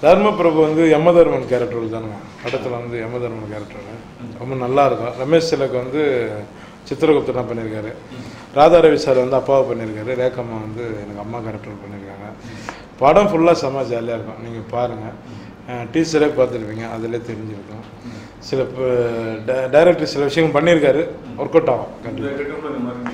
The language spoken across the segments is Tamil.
தர்மபிரபு வந்து யமதர்மன் கேரக்டர் தானே படத்தில் வந்து யமதர்மன் கேரக்டர் ரொம்ப நல்லா இருக்கும். ரமேஷ் திலக் வந்து சித்திரகுப்தனா பண்ணியிருக்காரு. ராதா ரவி சார் வந்து அப்பாவை பண்ணியிருக்காரு. ரேகம்மா வந்து எனக்கு அம்மா கேரக்டர் பண்ணியிருக்காங்க. படம் ஃபுல்லாக செம்ம ஜாலியாக இருக்கும். நீங்கள் பாருங்கள், டீச்சரே பார்த்துருப்பீங்க, அதிலே தெரிஞ்சிருக்கும். சில டைரக்டர் சில விஷயங்கள் பண்ணியிருக்காரு, ஒர்க் அவுட் ஆகும் கண்டிப்பாக.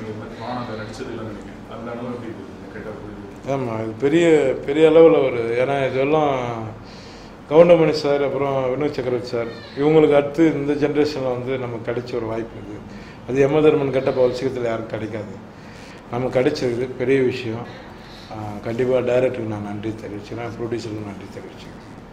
ஆமாம், இது பெரிய பெரிய அளவில் ஒரு, ஏன்னா இதெல்லாம் கவுண்டமணி சார் அப்புறம் வினோத் சக்கரவர்த்தி சார் இவங்களுக்கு அடுத்து இந்த ஜென்ரேஷனில் வந்து நமக்கு கிடைச்ச ஒரு வாய்ப்பு இது. அது யமதர்மன் கெட்டப்ப விஷயத்தில் யாருக்கும் கிடைக்காது, நமக்கு கிடைச்சிருக்குது, பெரிய விஷயம். கண்டிப்பாக டைரக்டருக்கு நான் நன்றி தெரிவிச்சுக்கிறேன், ப்ரொடியூசருக்கு நன்றி தெரிவிச்சுக்கிறேன்.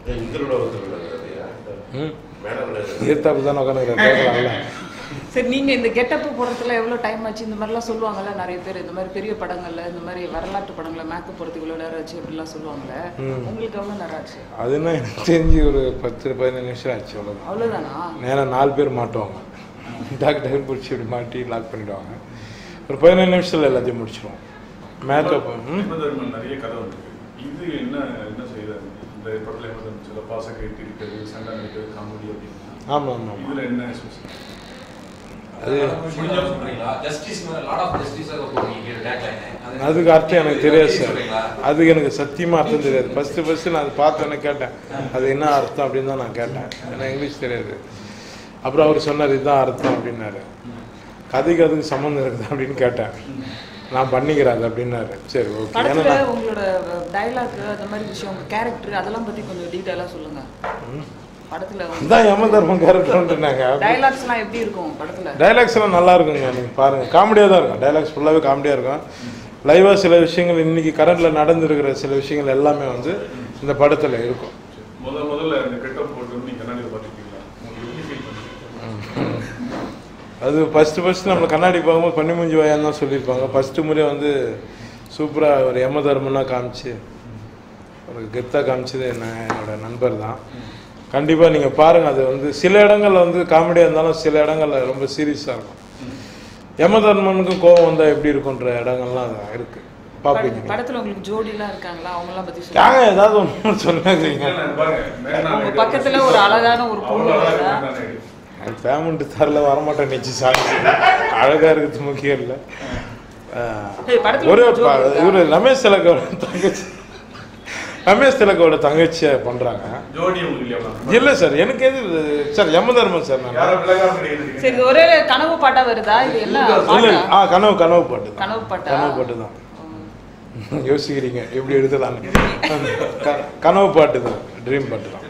ஈர்த்தாப்பு தான் உட்காந்துக்கிறேன். சரி, நீங்கள் இந்த கெட்டப்பு போடுறதுல எவ்வளோ டைம் ஆச்சு? இந்த மாதிரிலாம் சொல்லுவாங்கல்ல நிறைய பேர், இந்த மாதிரி பெரிய படங்கள்ல இந்த மாதிரி வரலாற்று படங்களை மேக்கப் போடுறதுக்கு இவ்வளோ நேரம் ஆச்சு அப்படிலாம் சொல்லுவாங்கல்ல, உங்களுக்கு எவ்வளோ நேரம் ஆச்சு? அதுனா எனக்கு தெரிஞ்சு ஒரு 10-15 நிமிஷம் ஆச்சு, அவ்வளோதான். அவ்வளோதானா? நேரம் 4 பேர் மாட்டுவாங்க, டாக்டர் பிடிச்சி இப்படி மாட்டி லாக் பண்ணிவிடுவாங்க. ஒரு 15 நிமிஷத்தில் எல்லாத்தையும் முடிச்சிடுவோம். மேக்கப் நிறைய கதை வந்து இது என்ன என்ன செய்யுது இந்த படத்தில் சில பாச கேட்டு இருக்கிறது, சண்டை நடிக்கிறது, காமெடி அப்படின்னா. ஆமாம் ஆமாம், இதில் என்ன அது அதுக்கு அர்த்தம் எனக்கு தெரியாது சார். அதுக்கு எனக்கு சத்தியமாக அர்த்தம் தெரியாது. ஃபஸ்ட்டு நான் அதை பார்த்தோன்னே கேட்டேன், அது என்ன அர்த்தம் அப்படின்னு தான் நான் கேட்டேன். எனக்கு இங்கிலீஷ் தெரியாது. அப்புறம் அவர் சொன்னார் இதுதான் அர்த்தம் அப்படின்னாரு. கதைக்கு அதுக்கு சம்மந்தம் இருக்குது அப்படின்னு கேட்டேன். நான் பண்ணிக்கிறேன் அது அப்படின்னாரு. சரி ஓகே. ஏன்னா உங்களோட டைலாக் அந்த மாதிரி விஷயம், உங்கள் கேரக்டர் அதெல்லாம் பற்றி கொஞ்சம் டீட்டெயிலாக சொல்லுங்கள். படத்தில் யமதர்மன் கேரக்டர்ன்றாங்க. டைலாக்ஸ்லாம் எப்படி இருக்கும் படத்தில்? டைலாக்ஸ்லாம் நல்லா இருக்குங்க, நீங்கள் பாருங்கள், காமெடியாக தான் இருக்கும். டைலாக்ஸ் ஃபுல்லாகவே காமெடியாக இருக்கும். லைவாக சில விஷயங்கள் இன்றைக்கி கரண்டில் நடந்துருக்கிற சில விஷயங்கள் எல்லாமே வந்து இந்த படத்தில் இருக்கும். முதல்ல இந்த கெட்டப் போட்டு நீங்கள் கண்ணாடியில் பார்த்துருக்கீங்களா? அது ஃபஸ்ட்டு நம்ம கண்ணாடி பார்க்கும்போது பண்ணி மூஞ்சி வாயான்னு தான் சொல்லியிருப்பாங்க. ஃபஸ்ட்டு முறை வந்து சூப்பராக ஒரு யமதர்மனாக காமிச்சு ஒரு கெத்தாக காமிச்சது என்னோட நண்பர் தான். கண்டிப்பாக நீங்கள் பாருங்கள். அது வந்து சில இடங்களில் வந்து காமெடியாக இருந்தாலும் சில இடங்களில் ரொம்ப சீரியஸாக இருக்கும். யமதர்மனுக்கு கோபம் வந்தால் எப்படி இருக்குன்ற இடங்கள்லாம் அது இருக்குது, பார்ப்பீங்க. படத்தில் உங்களுக்கு ஜோடிலாம் இருக்காங்களா? அவங்களாம் பற்றி சொல்லுங்க, ஏதாவது ஒன்று சொல்லுங்க. பக்கத்தில் ஒரு அழகான ஒரு பொண்ணு, அது பேமெண்ட் தரல வரமாட்டேன் நிச்சு சாமி, அழகாக இருக்கிறது முக்கியம் இல்லை. ஒரு இவர் ரமேஷ் திலக்கோட தங்கச்சி, ரமேஷ் திலக்கோட தங்கச்சியை பண்ணுறாங்க. இல்லை சார், எனக்கு எது சார் யமதர்மன் சார். சரி, ஒரே கனவு பாட்டா வருதா? இது என்ன? கனவு பாட்டு. கனவு பாட்டு தான். யோசிக்கிறீங்க எப்படி எடுத்துலாம்? கனவு பாட்டு தான், ட்ரீம் பாட்டு தான்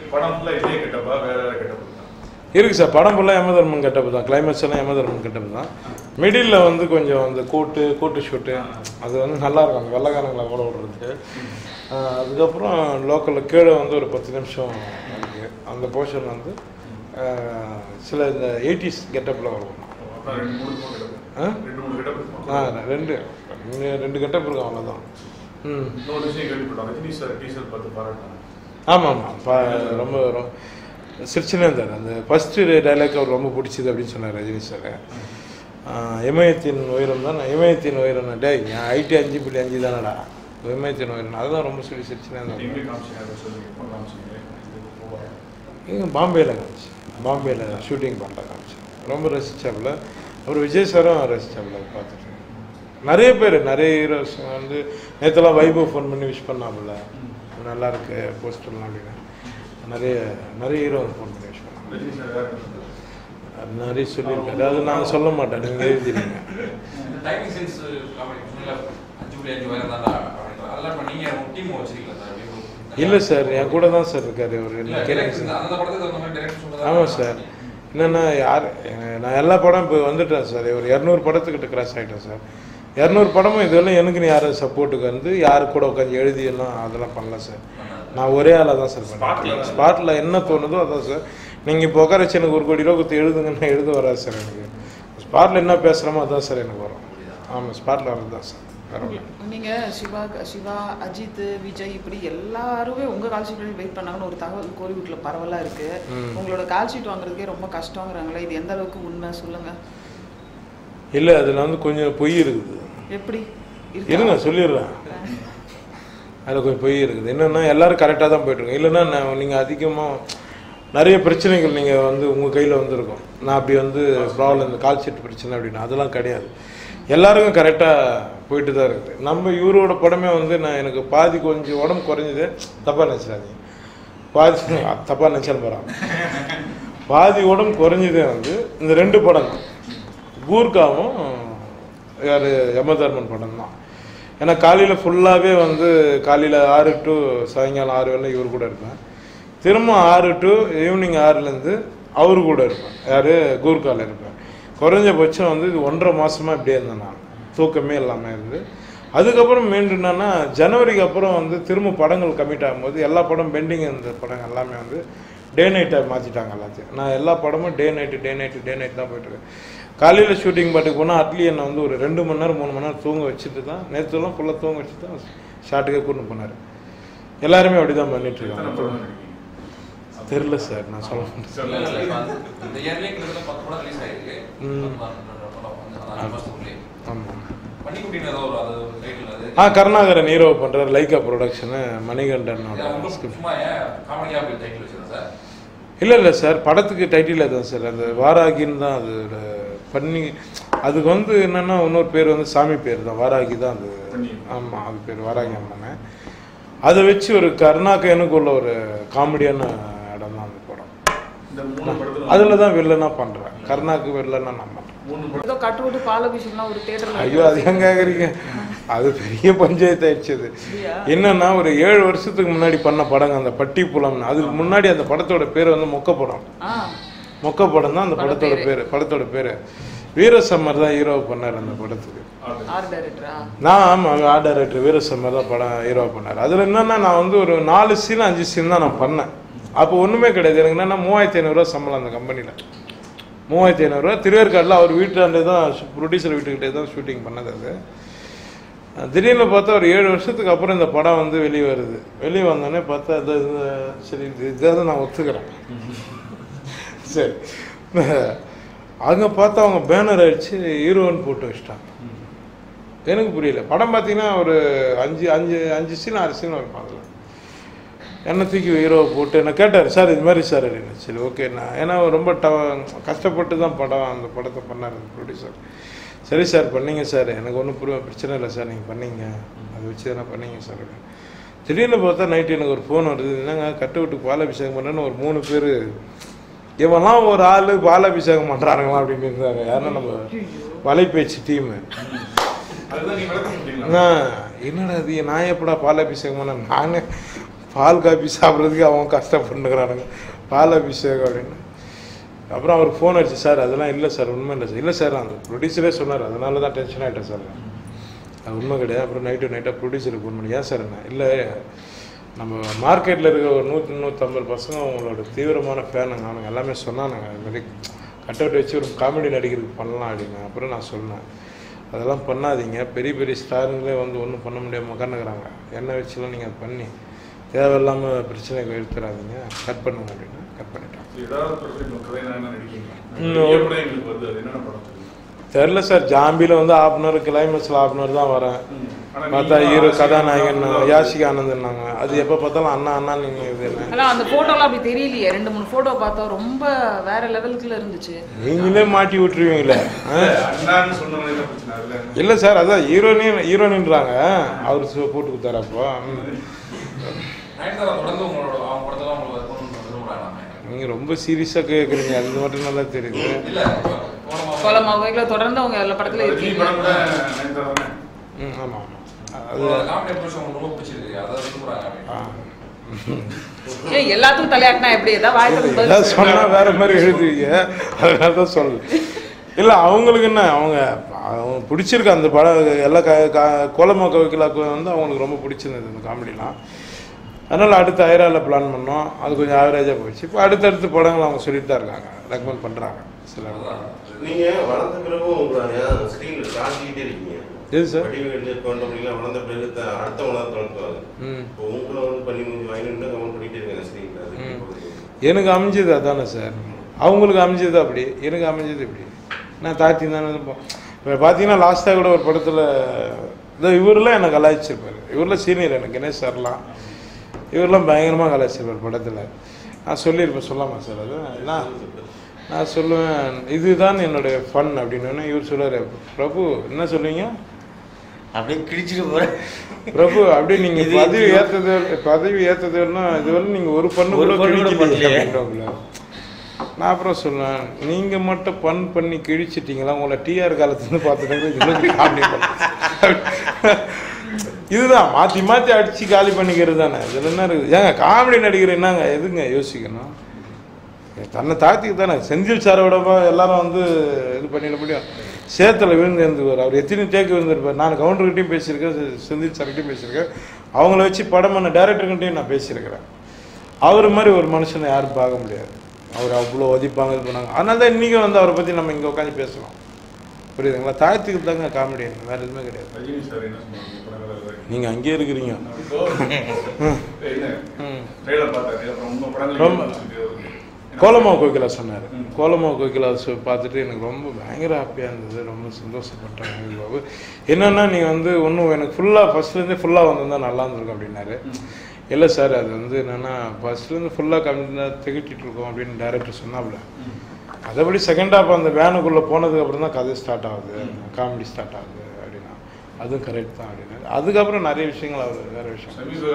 இருக்குது சார். படம் ஃபுல்லாக யமதர்மன் கெட்டப்பு தான், கிளைமேக்ஸ் எல்லாம் யமதர்மன் கெட்டப்பு தான். மிடில் வந்து கொஞ்சம் அந்த கூட்டு ஷூட்டு அது வந்து நல்லாயிருக்கும், அந்த வெள்ளைக்காரங்களை ஓட விடுறது. அதுக்கப்புறம் லோக்கலில் கீழே வந்து ஒரு 10 நிமிஷம் இருக்குது. அந்த போர்ஷன் வந்து சில இந்த 80s கெட்டப்பில் வரும். ரெண்டு கெட்டப் இருக்கும், அவ்வளோதான். ஆமாம் ரொம்ப சிரிச்சுனே இருந்தார். அந்த ஃபஸ்ட்டு டைலாக் அவர் ரொம்ப பிடிச்சிது அப்படின்னு சொன்னார் ரஜினி சார். இமயத்தின் உயரம் தான், இமயத்தின் உயரம் டே என் ஐடி 5.5 தானடா, இமயத்தின் உயரம், அதுதான் ரொம்ப சிரிச்சுனே இருந்தார். இங்கே பாம்பேயில் காமிச்சு, பாம்பேயில் ஷூட்டிங் பண்ணுற காமிச்சு ரொம்ப ரசித்தாப்புல. அப்புறம் விஜய் சாரும் ரசித்தாப்புல பார்த்துட்டு. நிறைய பேர், நிறைய ஹீரோஸ் வந்து நேற்றுலாம் வைபவ் ஃபோன் பண்ணி விஷ் பண்ணாப்புல, நல்லா இருக்கு போஸ்டர்லாம் அப்படின்னு. நிறைய ஹீரோ ஃபோன் பண்ணி விஷ் பண்ணாங்க, நிறைய சொல்லியிருக்காரு. அது நான் சொல்ல மாட்டேன், நீங்கள் எழுதிடுங்க. இல்லை சார், என் கூட தான் சார் இருக்காரு அவர். என்ன கேளுங்க சார். ஆமாம் சார், என்னென்னா நான் எல்லா படம் இப்போ வந்துட்டேன் சார். ஒரு 200 படத்துக்கிட்ட கிராஸ் ஆகிட்டேன் சார். 200 படமும் இதெல்லாம் எனக்குன்னு யாரும் சப்போர்ட்டுக்கு வந்து யாரு கூட உட்காந்து எழுதியெல்லாம் அதெல்லாம் பண்ணல சார். நான் ஒரே ஆளாக தான் சார் பண்ணேன். ஸ்பாட்டில் என்ன தோணுதோ அதான் சார். நீங்கள் இப்போ உட்கார வச்சு எனக்கு 1 கோடி ரூபா கொடுத்து எழுதுங்கன்னா எழுத வராது சார். எனக்கு ஸ்பாட்டில் என்ன பேசுகிறோமோ அதான் சார் எனக்கு வரும். ஆமாம், ஸ்பாட்டில் வரது தான் சார். நீங்கள் சிவா, அஜித், விஜய் இப்படி எல்லாருமே உங்கள் கால் ஷீட் வெயிட் பண்ணாங்கன்னு ஒரு தகவல் கோலிவுட்டில் பரவலாக இருக்குது. உங்களோட கால் ஷீட் வாங்குறதுக்கே ரொம்ப கஷ்டங்கிறாங்களே, இது எந்த அளவுக்கு உண்மை சொல்லுங்கள். இல்லை, அதில் வந்து கொஞ்சம் பொய் இருக்குது. எப்படி இருங்க சொல்லிடுறேன். அதில் கொஞ்சம் பொய் இருக்குது. என்னென்னா எல்லோரும் கரெக்டாக தான் போய்ட்டுருக்கோம். இல்லைன்னா நீங்கள் அதிகமாக நிறைய பிரச்சனைகள் நீங்கள் வந்து உங்கள் கையில் வந்துருக்கும். நான் அப்படி வந்து ப்ராப்ளம் இந்த கால் ஷீட் பிரச்சனை அப்படின்னா அதெல்லாம் கிடையாது. எல்லாருக்கும் கரெக்டாக போயிட்டு தான் இருக்குது. நம்ம இவரோட படமே வந்து எனக்கு பாதி கொஞ்சம் உடம்பு குறைஞ்சது, தப்பாக நினச்சிடாதீங்க, பாதி தப்பாக நினச்சாலும் போகிறாங்க, பாதி உடம்பு குறைஞ்சதே வந்து இந்த 2 படம் தான், கூர்காவும் யார் யமதர்மன் படம் தான். ஏன்னா காலையில் ஃபுல்லாகவே வந்து காலையில் 6 to சாயங்காலம் 6 வரையும் இவர் கூட இருப்பேன், திரும்ப 6 to ஈவினிங் 6லேருந்து அவரு கூட இருப்பேன். யார் கூர்காவில் இருப்பேன். குறைஞ்சபட்சம் வந்து இது 1.5 மாதமாக இப்படியே இருந்தேன். நான் தூக்கமே இல்லாமல் இருந்து அதுக்கப்புறம் மீண்டும் என்னன்னா ஜனவரிக்கு அப்புறம் வந்து திரும்ப படங்கள் கமிட் ஆகும்போது எல்லா படம் பெண்டிங் இருந்த படங்கள் எல்லாமே வந்து டே நைட்டாக மாற்றிட்டாங்க எல்லாத்தையும். நான் எல்லா படமும் டே நைட்டு தான் போயிட்டுருக்கேன். காலையில் ஷூட்டிங் பாட்டுக்கு போனால் அட்லி என்னை வந்து ஒரு 2 மணி நேரம் 3 மணி நேரம் தூங்க வச்சுட்டு தான், நேற்றுலாம் ஃபுல்லாக தூங்க வச்சு தான் ஷாட்டுக்கே கூட்டு போனார். எல்லாருமே அப்படி தான் பண்ணிட்டுருக்காங்க. தெரில சார், நான் சொல்ல ஆமாம். கருணாகரன் ஹீரோ பண்ணுறாரு, லைக்கா ப்ரொடக்ஷனு, மணிகண்டனோட ஸ்கிரிப்ட். இல்லை சார், படத்துக்கு டைட்டில் தான் சார், அந்த வாராகின்னு தான் அது பண்ணி. அதுக்கு வந்து என்னென்னா இன்னொரு பேர் வந்து சாமி பேர் தான், வாராகி தான் அது. ஆமாம், அது பேர் வாராகி அம்மனை. அதை வச்சு ஒரு கருணாகரனுக்குள்ள ஒரு காமெடியான இடம் தான் அந்த படம். அதில் தான் வில்லனா பண்ணுறேன், கருணாக்கு வில்லனா நான் பண்ணுறேன். ஐயோ அது ஏன் கேட்குறீங்க, அது பெரிய பஞ்சாயத்து ஆயிடுச்சு. அது என்னன்னா ஒரு 7 வருஷத்துக்கு முன்னாடி பண்ண படங்க அந்த பட்டி புலம்னு. அதுக்கு முன்னாடி அந்த படத்தோட பேர் வந்து மொக்க படம் தான் அந்த படத்தோட பேர். வீரசம்மர் தான் ஹீரோ பண்ணார் அந்த படத்துக்கு. நான் ஆமாம், ஆர்ட் டைரக்டர் வீரசம்மர் தான் படம் ஹீரோ பண்ணார். அதில் என்னன்னா நான் வந்து ஒரு 4 சீன் 5 சீன் தான் நான் பண்ணேன். அப்போ ஒன்றுமே கிடையாது. எனக்கு என்னென்னா 3500 ரூபா சம்பளம் அந்த கம்பெனியில். 3500 ரூபா திருவேற்காடில் அவர் வீட்டாண்டே தான், ப்ரொடியூசர் வீட்டுக்கிட்டே தான் ஷூட்டிங் பண்ணது. அது திடீர்னு பார்த்தா ஒரு 7 வருஷத்துக்கு அப்புறம் இந்த படம் வந்து வெளியே வருது. வெளியே வந்தோடனே பார்த்தா அது சரி இதாவது நான் ஒத்துக்கிறேன். சரி, அங்கே பார்த்தா அவங்க பேனர் அடிச்சு ஹீரோன்னு போட்டு வச்சிட்டாங்க. எனக்கு புரியல. படம் பார்த்தீங்கன்னா ஒரு 5 சீன் 6 சீன் இருக்கும். அதில் என்னை தூக்கி ஹீரோவை போட்டு என்ன கேட்டார், சார் இது மாதிரி சார் அப்படின்னு. சரி ஓகேண்ணா, ஏன்னா ரொம்ப கஷ்டப்பட்டு தான் அந்த படத்தை பண்ணார் அந்த ப்ரொடியூசர். சரி சார் பண்ணிங்க சார், எனக்கு ஒன்றும் பிரச்சனை இல்லை சார், நீங்கள் பண்ணிங்க, அதை வச்சு தானே பண்ணிங்க சார் அப்படின்னு. திடீர்னு பார்த்தா நைட்டு எனக்கு ஒரு ஃபோன் வருது, என்னங்க கட்டு விட்டு பாலாபிஷேகம் பண்ணுறேன்னு ஒரு 3 பேர், இவெல்லாம் ஒரு ஆள் பாலாபிஷேகம் பண்ணுறானுங்களா அப்படின்னு இருந்தாங்க. யாருன்னா நம்ம வலைப்பேச்சு டீமு. என்னடா அது, நான் எப்படா பாலாபிஷேகம் பண்ண, நானே பால் காப்பி சாப்பிட்றதுக்கு அவங்க கஷ்டப்பட்டுக்கிறானுங்க, பாலாபிஷேகம் அப்படின்னு. அப்புறம் அவருக்கு ஃபோன் அடிச்சு, சார் அதெல்லாம் இல்லை சார், உண்மை இல்லை சார். இல்லை சார், அந்த ப்ரொடியூசரே சொன்னார், அதனால தான் டென்ஷன் ஆகிட்டேன் சார். அது உண்மை கிடையாது. அப்புறம் நைட்டாக ப்ரொடியூசருக்கு ஃபோன் பண்ணி, ஏன் சார் என்ன, இல்லை நம்ம மார்க்கெட்டில் இருக்கிற ஒரு 100-150 பசங்க அவங்களோட தீவிரமான ஃபேனுங்க, அவனுங்க எல்லாமே சொன்னானுங்க, அதுமாதிரி கட் அவுட் வச்சு ஒரு காமெடி நடிகருக்கு பண்ணலாம் அப்படின்னு. அப்புறம் நான் சொன்னேன், அதெல்லாம் பண்ணாதீங்க, பெரிய பெரிய ஸ்டாருங்களே வந்து ஒன்றும் பண்ண முடியாமல் உட்காந்துக்கிறாங்க, என்ன வச்சுலாம் நீங்கள் அதை பண்ணி தேவையில்லாமல் பிரச்சனைக்கு எடுத்துடாதீங்க, கட் பண்ணுங்க அப்படின்னு. கட் பண்ணிட்டேன். தெரில சார், ஜாம்பியில் வந்து 1/2 hour, கிளைமேக்ஸில் 1/2 hour தான் வரேன். பார்த்தா ஹீரோ கதாநாயகன் யாஷிகா ஆனந்த்னாங்க. அது எப்போ பார்த்தாலும் அண்ணா அண்ணா நீங்கள் இது என்ன அந்த ஃபோட்டோலாம் அப்படி தெரியலையே. 2-3 ஃபோட்டோ பார்த்தோம், ரொம்ப வேற லெவலுக்குள்ள இருந்துச்சு. நீங்களே மாட்டி விட்டுருவீங்களே. இல்லை சார், அதான் ஹீரோயின்றாங்க, அவர் போட்டு கொடுத்தாரு. அப்போ நீங்கள் ரொம்ப சீரியஸாக கேட்குறீங்க, அது மட்டும் நல்லா தெரியுது. தொடர்ந்து அவங்க எல்லா படத்துல இருக்கீங்க. ஆமாம் ஆமாம், எல்லாத்துக்கும் தலையாட்டினா எப்படி ஏதாவது சொன்னால் வேற மாதிரி எழுதுவீங்க, அதனால தான் சொல்லு. இல்லை அவங்களுக்கு என்ன, அவங்க பிடிச்சிருக்கு அந்த படம். எல்லாம் கோலமா கவிக்கலாக்கு வந்து அவங்களுக்கு ரொம்ப பிடிச்சிருந்தது இந்த காமெடிலாம். அதனால் அடுத்து ஐராவில் பிளான் பண்ணோம், அது கொஞ்சம் ஆவரேஜாக போச்சு. இப்போ அடுத்தடுத்து படங்கள் அவங்க சொல்லிட்டு தான் இருக்காங்க, ரெக்கமெண்ட் பண்ணுறாங்க. சில நீங்கள் வளர்ந்த பிறகு உங்கள் ஸ்க்ரீனில் காட்டிக்கிட்டே இருக்கீங்க. எது சார், வளர்ந்த பிறகு அடுத்த வளர்ந்து இப்போ உங்களை வந்து பண்ணி முடிஞ்சு வாங்கிட்டு கமெண்ட் பண்ணிகிட்டே இருக்காங்க ஸ்க்ரீனில். எனக்கு அமைஞ்சது அதானே சார், அவங்களுக்கு அமைஞ்சது அப்படி, எனக்கு அமைஞ்சது இப்படி. நான் தாத்தி தானே. இப்போ பார்த்தீங்கன்னா லாஸ்ட்டாக கூட ஒரு படத்தில் இதோ இவரெலாம் என்னை கலாய்ச்சிருப்பார். இவரெலாம் சீனியர் எனக்கு, கணேஷ் சார்லாம். இவரெலாம் பயங்கரமாக கலாய்ச்சிருப்பார் படத்தில். நான் சொல்லியிருப்பேன், சொல்லாமா சார் அது? நான் சொல்லுவேன் இதுதான் என்னுடைய ஃபன் அப்படின்னு. இவர் சொல்லுவார், பிரபு என்ன சொல்லுவீங்க அப்படியே கிழிச்சிட்டு போகிறேன் பிரபு, அப்படியே நீங்கள் பதவி ஏற்றதுன்னா இதுவரை நீங்கள் ஒரு பண்ணு கூட கிழிச்சிட்டீங்க. நான் அப்புறம் சொல்லுவேன், நீங்கள் மட்டும் பன் பண்ணி கிழிச்சிட்டிங்களா, உங்களை டிஆர் காலத்துலேருந்து பார்த்துட்டு இதுதான் மாற்றி மாற்றி அடித்து காலி பண்ணிக்கிறது தானே. இதில் என்ன இருக்குது? ஏங்க காமெடி நடிகர் என்னங்க எதுங்க யோசிக்கணும்? தன்னை தாழ்த்திக்கு தானே. செந்தில் சாரோட எல்லாரும் வந்து இது பண்ணிட முடியும். சேத்துல விழுந்து இருந்துவார். அவர் எத்தனை டேக்கு விழுந்திருப்பார். நான் கவுண்டர்கிட்டையும் பேசியிருக்கேன், செந்தில் சார்கிட்டையும் பேசியிருக்கேன். அவங்கள வச்சு படம் பண்ண டேரக்டர்கிட்டையும் நான் பேசியிருக்கிறேன். அவர் மாதிரி ஒரு மனுஷனை யாரும் பார்க்க முடியாது. அவர் அவ்வளோ ஒதிப்பாங்க, இது பண்ணாங்க. அதனால தான் இன்றைக்கும் வந்து அவரை பற்றி நம்ம இங்கே உட்காந்து பேசலாம். புரியுதுங்களா? தாழ்த்துக்கு தாங்க காமெடி, வேறு எதுவுமே கிடையாது. நீங்கள் அங்கேயே இருக்கிறீங்க. ரொம்ப கோலமாவு கோகிலா சொன்னார். கோலமாவு கோகிலா பார்த்துட்டு எனக்கு ரொம்ப பயங்கர ஹாப்பியாக இருந்தது, ரொம்ப சந்தோஷப்பட்டேன். பாபு என்னென்னா நீங்கள் வந்து ஒன்றும் எனக்கு ஃபுல்லாக ஃபஸ்ட்லேருந்தே ஃபுல்லாக வந்திருந்தால் நல்லா இருந்திருக்கும் அப்படின்னாரு. இல்லை சார், அது வந்து என்னென்னா ஃபஸ்ட்லேருந்து ஃபுல்லாக திகட்டிகிட்டு இருக்கோம் அப்படின்னு டைரக்டர் சொன்னாப்புல. அதபடி செகண்ட் ஹாஃப் அந்த வேனுக்குள்ளே போனதுக்கு அப்புறம் தான் கதை ஸ்டார்ட் ஆகுது, காமெடி ஸ்டார்ட் ஆகுது அப்படின்னா அதுவும் கரெக்ட் தான் அப்படின்னு. அதுக்கப்புறம் நிறைய விஷயங்கள் அவர் வேறு விஷயம்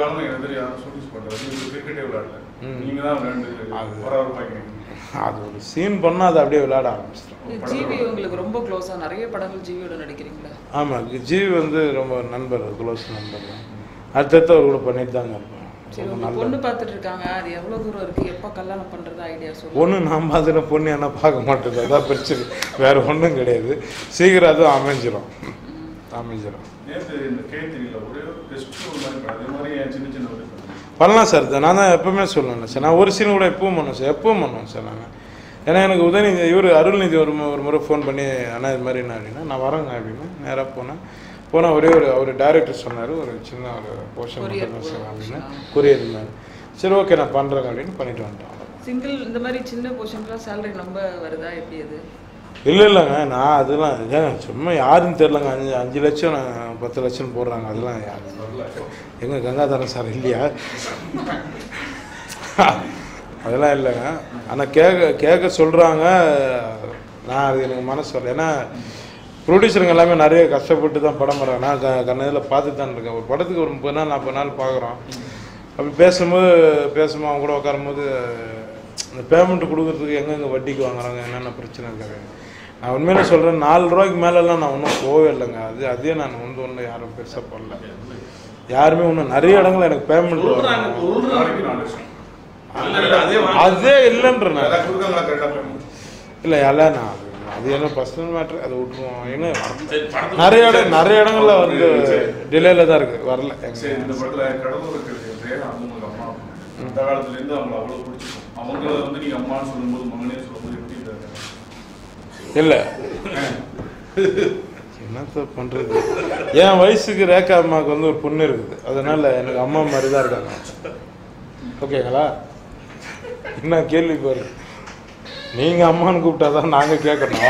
அது ஒரு சீன் பண்ணால் அது அப்படியே விளையாட ஆரம்பிச்சிட்டோம். ஜிவி உங்களுக்கு ரொம்ப க்ளோஸாக நிறைய படங்கள் ஜிவியோட நடிக்கிறீங்களா? ஆமாம், ஜிவி வந்து ரொம்ப நண்பர், க்ளோஸ் நண்பர் தான். அடுத்தடுத்து அவர் கூட பண்ணிட்டு தாங்க இருப்பேன். பொண்ணு பார்த்துட்டு இருக்காங்க, அது எவ்வளோ தூரம் இருக்குது, எப்போ கல்யாணம் பண்ணுறது ஐடியா சொல்லுங்கள். பொண்ணு நான் பார்த்துட்டு பொண்ணு என்ன பார்க்க மாட்டேது, அதான் பிரச்சனை, வேறு ஒன்றும் கிடையாது. சீக்கிரம் அதுவும் அமைஞ்சிடும். பண்ணலாம் சார். நான் தான் எப்பவுமே சொல்லணும் சார், நான் ஒரு சீன் கூட எப்பவும் பண்ணுவேன் சார், எப்பவும் பண்ணுவேன் சார் நான். ஏன்னா எனக்கு உதயநிதி இவர் அருள்நிதி ஒரு முறை ஃபோன் பண்ணி, அண்ணா இது மாதிரி என்ன அப்படின்னா நான் வரேங்க அப்படின்னு நேராக போனால் ஒரே ஒரு டைரக்டர் சொன்னார், ஒரு சின்ன ஒரு போர்ஷன் சார் அப்படின்னு கொரியர் இருந்தார். சரி ஓகே நான் பண்ணுறேங்க அப்படின்னு பண்ணிட்டு வந்துட்டேன். சிங்கிள் இந்த மாதிரி சின்ன போர்ஷன்லாம் சேலரி ரொம்ப வருதா எப்படி அது? இல்லைங்க, நான் அதெல்லாம் சும்மா யாருன்னு தெரிலங்க. 5 லட்சம் 10 லட்சம் போடுறாங்க, அதெல்லாம் யார் எங்க கங்காதரன் சார் இல்லையா? அதெல்லாம் இல்லைங்க. ஆனால் கேட்க சொல்கிறாங்க. நான் அது எனக்கு மனசு வரல. ஏன்னா ப்ரொடியூசருங்க எல்லாமே நிறைய கஷ்டப்பட்டு தான் படம் பண்ணுறாங்க. நான் கண்ணதில் பார்த்துட்டு தான் இருக்கேன். ஒரு படத்துக்கு ஒரு 30 நாள் 40 நாள் பார்க்குறோம். அப்படி பேசும்போது அவங்க கூட உட்காரும்போது இந்த பேமெண்ட்டு கொடுக்குறதுக்கு எங்கெங்கே வட்டிக்கு வாங்குறாங்க, என்னென்ன பிரச்சனை இருக்காங்க. நான் உண்மையிலே சொல்கிறேன், 4 ரூபாய்க்கு மேலெல்லாம் நான் ஒன்றும் போவே இல்லைங்க. அதே நான் ஒன்று யாரும் பெருசாக பண்ணல. யாருமே ஒன்றும் நிறைய இடங்கள் எனக்கு பேமெண்ட் அதே இல்லைன்ற இல்லை எல்லாம் நான் அது என்ன பர்சனல் மேட்ரு, அதை விட்டுருவோம். ஏன்னா நிறைய இடங்கள்ல வந்து டிலேல தான் இருக்கு, வரல. இல்லை என்னத்த பண்றது, என் வயசுக்கு ரேகா அம்மாவுக்கு வந்து ஒரு பொண்ணு இருக்குது, அதனால எனக்கு அம்மா மாதிரி தான் இருக்காங்க. ஓகேங்களா? என்ன கேள்வி பாரு, நீங்க அம்மான்னு கூப்பிட்டாதான் நாங்க கேட்கணும்.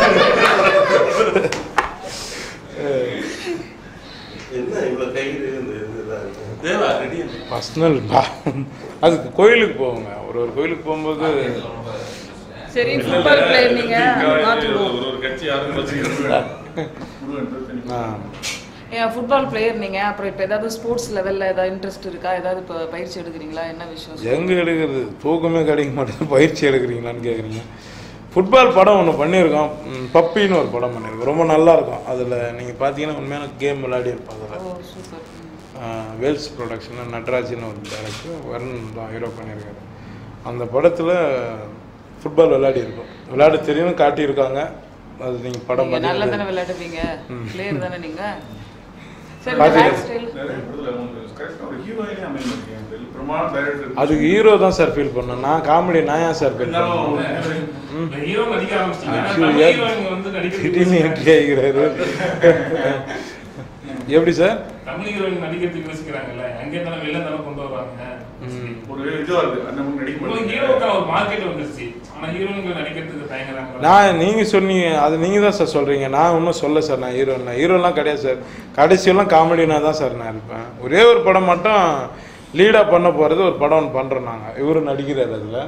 பர்சனல் அதுக்கு கோயிலுக்கு போவோங்க. ஒரு கோயிலுக்கு போகும்போது சரி ஃபுட்பால் பிளேயர் நீங்க ஃபுட்பால் பிளேயர் நீங்க, அப்புறம் இப்போ ஏதாவது ஸ்போர்ட்ஸ் லெவலில் ஏதாவது இன்ட்ரெஸ்ட் இருக்கா? ஏதாவது இப்போ பயிற்சி எடுக்கிறீங்களா? என்ன விஷயம்? எங்கே எடுக்கிறது, தூக்கமே கிடைக்க மாட்டேங்குது, பயிற்சி எடுக்கிறீங்களான்னு கேட்குறீங்க. ஃபுட்பால் படம் ஒன்று பண்ணியிருக்கோம், பப்பின்னு ஒரு படம் பண்ணியிருக்கோம், ரொம்ப நல்லாயிருக்கும். அதில் நீங்கள் பார்த்தீங்கன்னா உண்மையான கேம் விளையாடி இருப்போம். அதில் வேல்ஸ் ப்ரொடக்ஷனில் நட்ராஜின்னு ஒரு டேரக்டர், வருண் தான் ஹீரோ பண்ணியிருக்காரு. அந்த படத்தில் ஃபுட்பால் விளையாடி இருக்கும், விளையாட தெரியும் காட்டியிருக்காங்க. அது நீங்கள் படம் பண்ணி நல்லா தானே விளையாடுவீங்க, பிளேயர் தானே நீங்கள். அதுக்கு ஹீரோ தான் சார் ஃபீல் பண்ணேன், நான் காமெடி நான் ஏன் சார் ஃபீல் பண்ணேன்? என்ட்ரி ஆகிறாரு எப்படி சார்? தமிழ் ஹீரோயின் நடிக்கிறதுக்கு யோசிக்கிறாங்கல்ல, அங்கே தானே வெளில தானே கொண்டு வராங்க. ஒரு இதுவா இருக்கு அந்த மாதிரி நடிக்க உங்களுக்கு ஹீரோக்கான ஒரு மார்க்கெட் வந்துருச்சு. ஆனா ஹீரோயின்கள் நடிக்கிறதுக்கு தயங்குறாங்க. நான் நீங்கள் சொன்னீங்க அது நீங்கள் தான் சார் சொல்கிறீங்க, நான் ஒன்றும் சொல்ல சார். நான் ஹீரோலாம் கிடையாது சார். கடைசியெல்லாம் காமெடினா தான் சார் நான் இருப்பேன். ஒரே ஒரு படம் மட்டும் லீடாக பண்ண போகிறது ஒரு படம் ஒன்று பண்ணுறோம் நாங்கள். இவரு நடிக்கிறார் அதில்.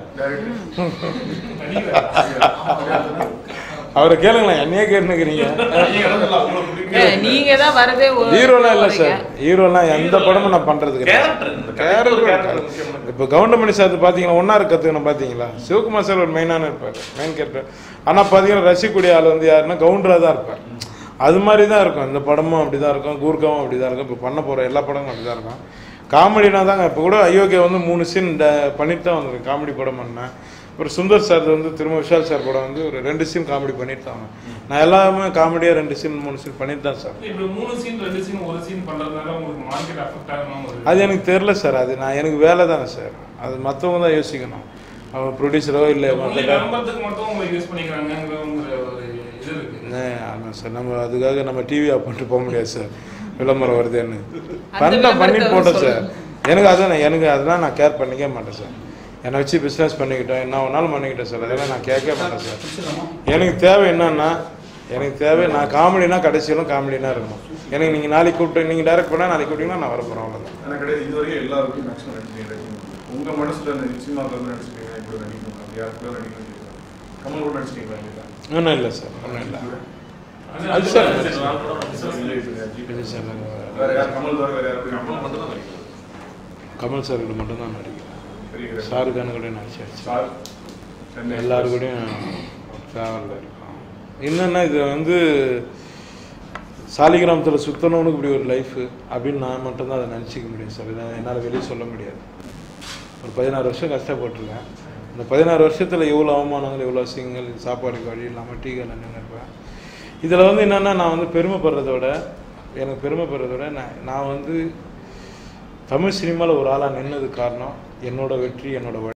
அவரை கேளுங்களேன், என்னையே கேட்டுக்கிறீங்க. நீங்க தான் வரதே ஹீரோலாம் இல்லை சார். ஹீரோலாம் எந்த படமும் நான் பண்ணுறதுக்கு கேரக்டர். இப்போ கவுண்டமணி சார் பார்த்தீங்கன்னா ஒன்றா கற்றுக்கணும் பார்த்தீங்களா. சிவகுமார் சார் ஒரு மெயினான இருப்பார், மெயின் கேரக்டர். ஆனால் பார்த்தீங்கன்னா ரசிக்கூடிய ஆள் வந்து யாருன்னா கவுண்டராக தான் இருப்பார். அது மாதிரி தான் இருக்கும். இந்த படமும் அப்படி தான் இருக்கும், கூர்க்காவும் அப்படி தான் இருக்கும். இப்போ பண்ண போகிற எல்லா படமும் அப்படி தான் இருக்கும். காமெடினா தாங்க. இப்போ கூட அயோக்கியா வந்து 3 சீன் பண்ணிட்டு தான் வந்திருக்கு. காமெடி படம் பண்ணேன். ஒரு சுந்தர் சார் வந்து திரும்ப விஷால் சார் படம் வந்து ஒரு 2 சீன் காமெடி பண்ணிட்டு தான். நான் எல்லாமே காமெடியாக 2 சீன் 3 சீன் பண்ணிட்டு தான் சார். இப்போ 3 சீன் 2 சீன் 1 சீன் பண்றதுனால உங்களுக்கு மார்க்கெட் அஃபெக்ட் ஆகணும். அது எனக்கு தெரியல சார். அது எனக்கு வேலை தானே சார். அது மற்றவங்க தான் யோசிக்கணும். அவன் ப்ரொடியூசரோ இல்லை மற்ற நம்பத்துக்கு மட்டும் உங்களை யூஸ் பண்ணிக்கிறாங்கிற ஒரு இது இருக்கு. ஆமாம் சார். நம்ம அதுக்காக நம்ம டிவி ஆஃப் பண்ணிட்டு போக முடியாது சார். விளம்பரம் வருதுன்னு பண்ணிட்டு போட்டோம் சார். எனக்கு அதெல்லாம் நான் கேர் பண்ணிக்க மாட்டேன் சார். என்னை வச்சு பிஸ்னஸ் பண்ணிக்கிட்டேன், என்ன ஒன்றாலும் பண்ணிக்கிட்டேன் சார். அதெல்லாம் நான் கேட்க மாட்டேன் சார். எனக்கு தேவை என்னன்னா, நான் காமெடினா கடைசியிலும் காமெடினா இருக்கணும். எனக்கு நீங்கள் நாளைக்கு கூப்பிட்டு நீங்கள் டைரக்ட் பண்ணால் நாளைக்கு கூப்பிட்டீங்கன்னா நான் வரப்போகிறேன். அவ்வளோதான். எனக்கு கிடையாது. இது வரைக்கும் எல்லாருக்கும் மேக்ஸிமம் நடிச்சிருக்கீங்க. உங்கள் மனசில் சினிமாவில் இருந்து நடிச்சிருக்கீங்க, இப்படி நடிக்கணும், யாருக்குள்ள நடிக்கணும், கமல் கூட நடிச்சிருக்கீங்களா? ஒன்றும் இல்லை சார், ஒன்றும் இல்லை. அது சார் இது சார் வேறு யார் கமல் வேறு யாரும் கமல் மட்டும் தான் நடிக்கிறேன். கமல் சார் கூட மட்டும்தான் நடிக்கிறேன். ஷாருக்கான கூட நடிச்சாச்சு. எல்லாரு கூடயும் ட்ராவலில் இருக்கும். என்னென்னா இது வந்து சாலிகிராமத்தில் சுத்தணும்னு இப்படி ஒரு லைஃபு அப்படின்னு நான் மட்டும்தான் அதை நினச்சிக்க முடியும் சார். இதை என்னால் வெளியே சொல்ல முடியாது. ஒரு 16 வருஷம் கஷ்டப்பட்டுருக்கேன். இந்த 16 வருஷத்தில் எவ்வளோ அவமானங்கள், எவ்வளோ அசிங்கங்கள், சாப்பாடுக்கு வழி இல்லாமல் டீ கடை நின்றுருப்பேன். இதில் வந்து என்னென்னா நான் வந்து பெருமைப்படுறத விட நான் வந்து தமிழ் சினிமாவில் ஒரு ஆளாக நின்னது காரணம் என்னோட வெற்றி, என்னோட